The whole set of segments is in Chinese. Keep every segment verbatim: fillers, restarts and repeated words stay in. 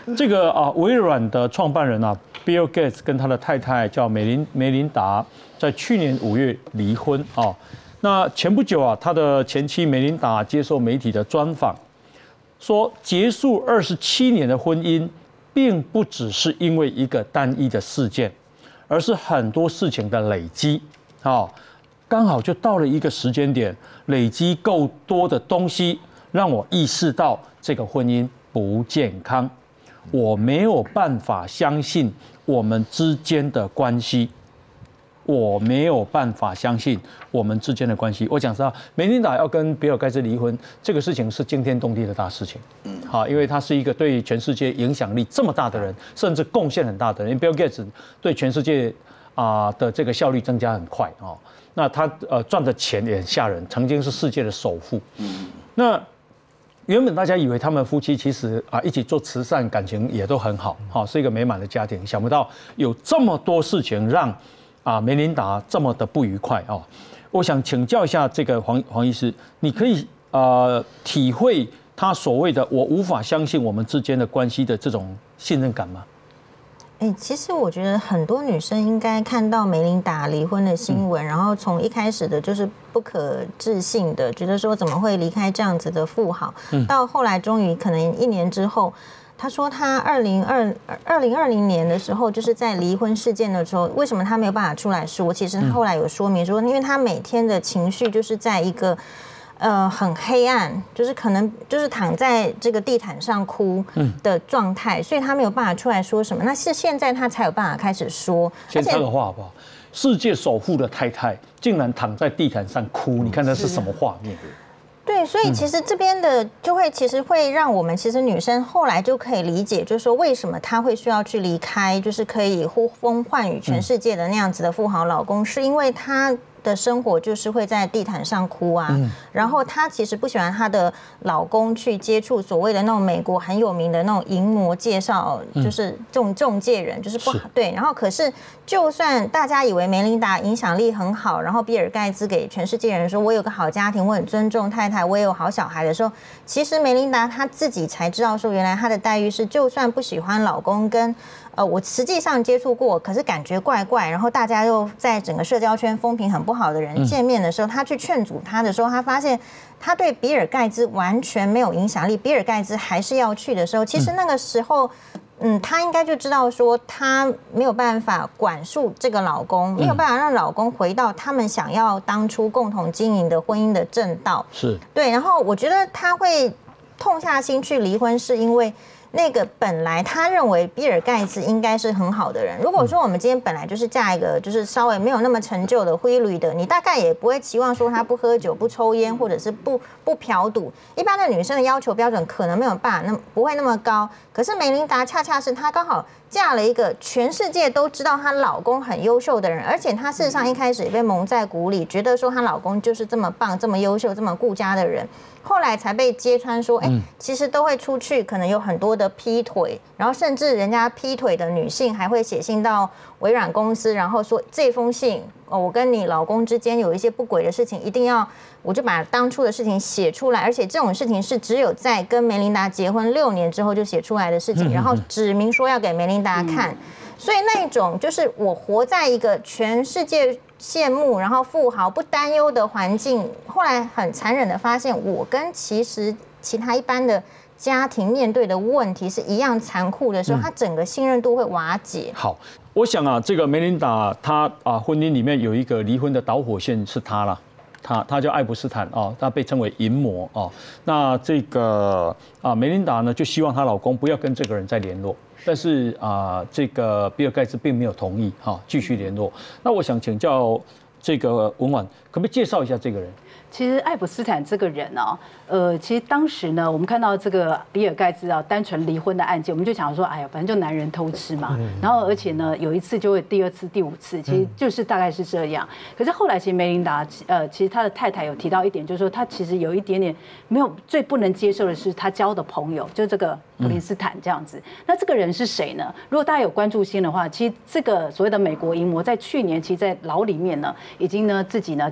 这个啊，微软的创办人啊 ，Bill Gates 跟他的太太叫梅琳梅琳达，在去年五月离婚啊。那前不久啊，他的前妻梅琳达接受媒体的专访，说结束二十七年的婚姻，并不只是因为一个单一的事件，而是很多事情的累积啊。刚好就到了一个时间点，累积够多的东西，让我意识到这个婚姻不健康，我没有办法相信我们之间的关系。我没有办法相信我们之间的关系。我讲实话，梅琳达要跟比尔盖茨离婚，这个事情是惊天动地的大事情。嗯，好，因为他是一个对全世界影响力这么大的人，甚至贡献很大的人。因为比尔盖茨对全世界啊、呃、的这个效率增加很快啊、哦。那他呃赚的钱也很吓人，曾经是世界的首富。嗯，那原本大家以为他们夫妻其实啊一起做慈善，感情也都很好，好、哦、是一个美满的家庭。想不到有这么多事情让啊，梅琳达这么的不愉快啊、哦！我想请教一下这个黄黄医师，你可以呃体会他所谓的我无法相信我们之间的关系的这种信任感吗？ 哎，其实我觉得很多女生应该看到梅琳达离婚的新闻，嗯、然后从一开始的就是不可置信的，觉得说怎么会离开这样子的富豪，嗯、到后来终于可能一年之后。他说，他二零二二零二零年的时候，就是在离婚事件的时候，为什么他没有办法出来说？其实他后来有说明说，因为他每天的情绪就是在一个呃很黑暗，就是可能就是躺在这个地毯上哭的状态，所以他没有办法出来说什么。那是现在他才有办法开始说。 先插个话好不好？世界首富的太太竟然躺在地毯上哭，你看那是什么画面？ 对，所以其实这边的就会其实会让我们其实女生后来就可以理解，就是说为什么她会需要去离开，就是可以呼风唤雨全世界的那样子的富豪老公，是因为她的生活就是会在地毯上哭啊，嗯、然后她其实不喜欢她的老公去接触所谓的那种美国很有名的那种淫魔介绍，就是这种中介人，就是不好对。然后可是就算大家以为梅琳达影响力很好，然后比尔盖茨给全世界人说我有个好家庭，我很尊重太太，我也有好小孩的时候，其实梅琳达她自己才知道说，原来她的待遇是，就算不喜欢老公跟。呃，我实际上接触过，可是感觉怪怪，然后大家又在整个社交圈风评很不好的人见面的时候，他去劝阻他的时候，他发现他对比尔盖茨完全没有影响力，比尔盖茨还是要去的时候，其实那个时候，嗯，他应该就知道说他没有办法管束这个老公，没有办法让老公回到他们想要当初共同经营的婚姻的正道， 是对。 然后我觉得他会痛下心去离婚，是因为。那个本来他认为比尔盖茨应该是很好的人。如果说我们今天本来就是嫁一个就是稍微没有那么成就的灰驴的，你大概也不会期望说他不喝酒、不抽烟，或者是不不嫖赌。一般的女生的要求标准可能没有办法那不会那么高。可是梅琳达恰恰是她刚好嫁了一个全世界都知道她老公很优秀的人，而且她事实上一开始也被蒙在鼓里，觉得说她老公就是这么棒、这么优秀、这么顾家的人。后来才被揭穿说，哎，其实都会出去，可能有很多的劈腿，然后甚至人家劈腿的女性还会写信到微软公司，然后说这封信，哦，我跟你老公之间有一些不轨的事情，一定要，我就把当初的事情写出来，而且这种事情是只有在跟梅琳达结婚六年之后就写出来的事情，然后指明说要给梅琳达看，所以那种就是我活在一个全世界羡慕，然后富豪不担忧的环境，后来很残忍的发现，我跟其实其他一般的家庭面对的问题是一样残酷的时候，他整个信任度会瓦解。 好，我想啊，这个梅琳达她啊婚姻里面有一个离婚的导火线是她啦。他他叫爱普斯坦哦，他被称为淫魔哦。那这个啊，梅琳达呢就希望她老公不要跟这个人再联络，但是啊，这个比尔盖茨并没有同意哈继续联络。那我想请教这个文婉，可不可以介绍一下这个人？ 其实爱普斯坦这个人哦，呃，其实当时呢，我们看到这个比尔盖茨啊单纯离婚的案件，我们就想说，哎呀，反正就男人偷吃嘛。然后而且呢，有一次就会第二次、第五次，其实就是大概是这样。可是后来其实梅琳达，呃，其实他的太太有提到一点，就是说他其实有一点点没有最不能接受的是他交的朋友，就是这个普林斯坦这样子。那这个人是谁呢？如果大家有关注新的话，其实这个所谓的美国淫魔在去年其实在牢里面呢，已经呢自己呢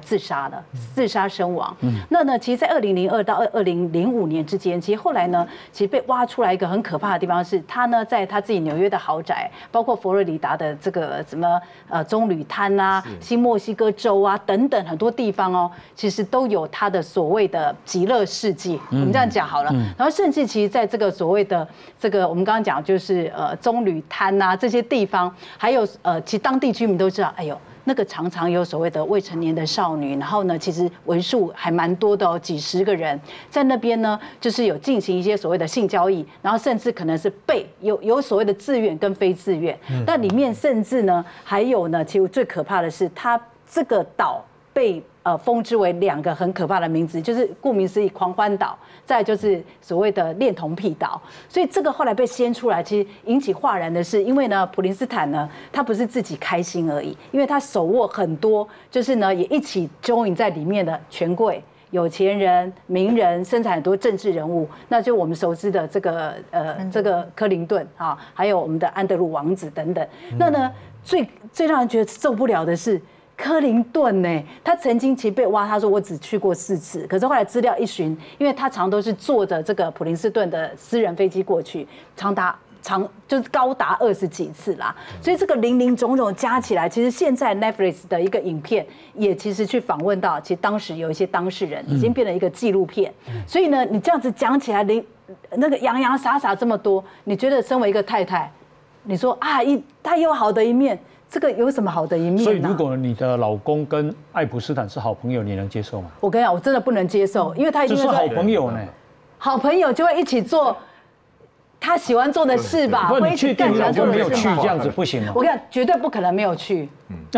自杀了，自杀身亡。那呢，其实，在二零零二到二二零零五年之间，其实后来呢，其实被挖出来一个很可怕的地方是，他呢在他自己纽约的豪宅，包括佛罗里达的这个什么呃棕榈滩啊、新墨西哥州啊等等很多地方哦，其实都有他的所谓的极乐世界。我们这样讲好了，然后甚至其实在这个所谓的这个我们刚刚讲就是呃棕榈滩啊这些地方，还有呃其实当地居民都知道，哎呦。那个常常有所谓的未成年的少女，然后呢，其实为数还蛮多的哦，几十个人在那边呢，就是有进行一些所谓的性交易，然后甚至可能是被有有所谓的自愿跟非自愿，那里面甚至呢还有呢，其实最可怕的是，它这个岛被呃封之为两个很可怕的名字，就是顾名思义狂欢岛，再来就是所谓的恋童癖岛。所以这个后来被掀出来，其实引起哗然的是，因为呢普林斯坦呢，他不是自己开心而已，因为他手握很多，就是呢也一起 join 在里面的权贵。有钱人、名人，甚至很多政治人物，那就我们熟知的这个呃这个克林顿啊，还有我们的安德鲁王子等等。那呢最最让人觉得受不了的是。克林顿呢，他曾经其实被挖，他说我只去过四次，可是后来资料一询，因为他常都是坐着这个普林斯顿的私人飞机过去，长达长就是高达二十几次啦，所以这个零零总总加起来，其实现在 Netflix 的一个影片也其实去访问到，其实当时有一些当事人已经变成一个纪录片，所以呢，你这样子讲起来，零那个洋洋洒洒这么多，你觉得身为一个太太，你说啊，一他有好的一面。这个有什么好的一面呢？ 所以，如果你的老公跟爱普斯坦是好朋友，你能接受吗？ 我跟你讲，我真的不能接受，因为他一定这是好朋友呢。 好朋友就会一起做他喜欢做的事吧， 会一起干喜欢做的事。没有去这样子不行吗？ 我跟你讲，绝对不可能没有去。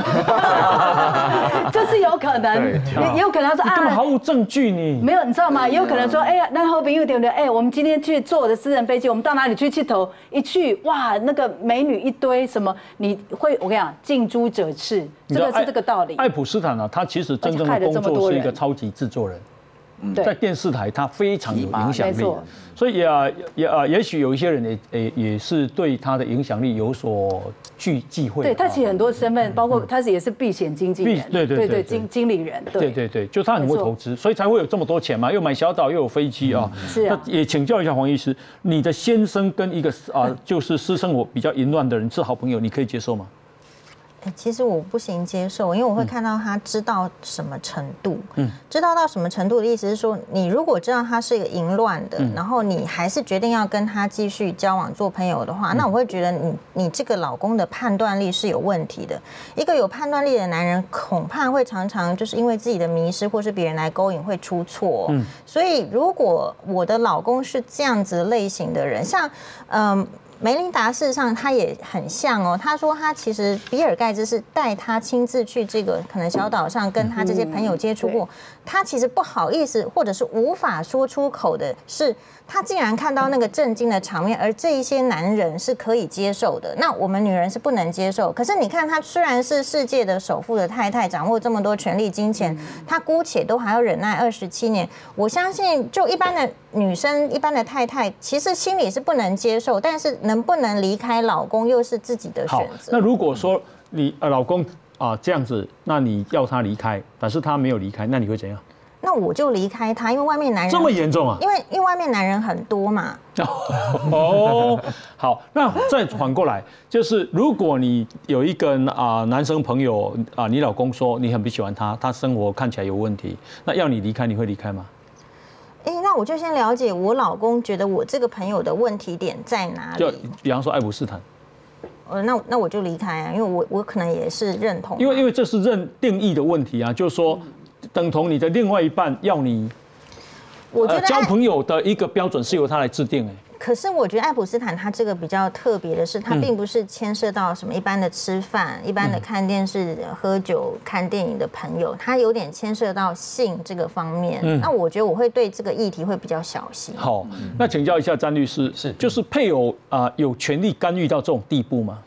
这是有可能，也也有可能说啊， 根本毫无证据你。 没有，你知道吗？也有可能说，哎呀，那后边又对不对？哎，我们今天去坐我的私人飞机，我们到哪里去气头？一去，哇，那个美女一堆，什么？你会，我跟你讲，近朱者赤，这个是这个道理。 爱普斯坦呢，他其实真正的工作是一个超级制作人。在电视台，他非常有影响力，所以也也啊，也许有一些人也也也是对他的影响力有所忌忌讳。 对他其实很多身份，包括他是也是避险经纪人， 对对对经经理人， 对对对，就他很会投资，所以才会有这么多钱嘛，又买小岛又有飞机啊。 是啊。 那也请教一下黄医师，你的先生跟一个啊就是私生活比较淫乱的人是好朋友，你可以接受吗？ 其实我不行接受，因为我会看到他知道什么程度，嗯，知道到什么程度的意思是说，你如果知道他是一个淫乱的，嗯、然后你还是决定要跟他继续交往做朋友的话，嗯、那我会觉得你你这个老公的判断力是有问题的。一个有判断力的男人，恐怕会常常就是因为自己的迷失或是别人来勾引会出错。嗯，所以如果我的老公是这样子类型的人，像嗯。梅琳达事实上她也很像哦，她说她其实比尔盖茨是带她亲自去这个可能小岛上跟她这些朋友接触过，她其实不好意思或者是无法说出口的是，她竟然看到那个震惊的场面，而这一些男人是可以接受的，那我们女人是不能接受。可是你看她虽然是世界的首富的太太，掌握这么多权力金钱，她姑且都还要忍耐二十七年，我相信就一般的女生一般的太太，其实心里是不能接受，但是能不能离开老公又是自己的选择。 那如果说你呃老公啊这样子，那你要他离开，但是他没有离开，那你会怎样？ 那我就离开他，因为外面男人这么严重啊？ 因为因为外面男人很多嘛。 哦，好，那再反过来，就是如果你有一个啊男生朋友啊，你老公说你很不喜欢他，他生活看起来有问题，那要你离开，你会离开吗？ 哎，那我就先了解我老公觉得我这个朋友的问题点在哪里。 就比方说爱普斯坦， 呃，那那我就离开啊，因为我我可能也是认同。 因为因为这是认定义的问题啊，就是说等同你的另外一半要你， 我觉得交朋友的一个标准是由他来制定哎。 可是我觉得爱普斯坦他这个比较特别的是，他并不是牵涉到什么一般的吃饭、一般的看电视、喝酒、看电影的朋友，他有点牵涉到性这个方面。那我觉得我会对这个议题会比较小心。 好，那请教一下詹律师，是就是配偶啊有权利干预到这种地步吗？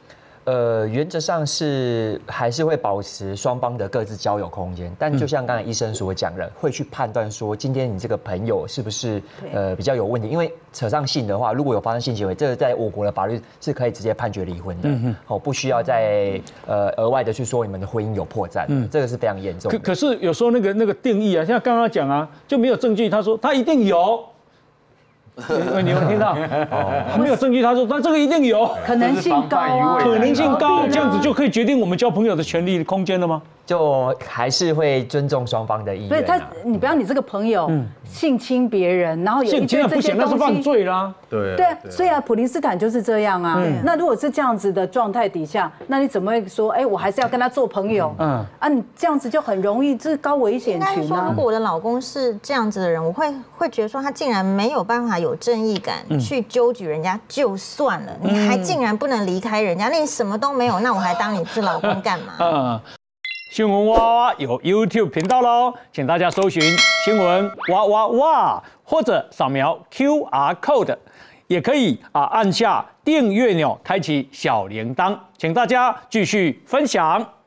呃，原则上是还是会保持双方的各自交友空间，但就像刚才医生所讲的，会去判断说今天你这个朋友是不是呃比较有问题，因为扯上性的话，如果有发生性行为，这个在我国的法律是可以直接判决离婚的，哦，不需要再呃额外的去说你们的婚姻有破绽，嗯，这个是非常严重的。 可可是有时候那个那个定义啊，像刚刚讲啊，就没有证据，他说他一定有。你你有听到？他没有证据，他说他这个一定有， 可能性高啊， 可能性高，这样子就可以决定我们交朋友的权利空间了吗？ 就还是会尊重双方的意愿、啊。 所以他，你不要你这个朋友性侵别人，然后有一堆这些东西， 那是犯罪啦。 对对啊，所以啊，普林斯坦就是这样啊。那如果是这样子的状态底下，那你怎么会说，哎，我还是要跟他做朋友？嗯啊，你这样子就很容易，这是高危险群啊。 如果我的老公是这样子的人，我会会觉得说他竟然没有办法有正义感去纠举人家，就算了，你还竟然不能离开人家，那你什么都没有，那我还当你是老公干嘛？嗯。 新闻哇哇有 YouTube 频道喽，请大家搜寻新闻哇哇哇，或者扫描 Q R code， 也可以啊按下订阅钮，开启小铃铛，请大家继续分享。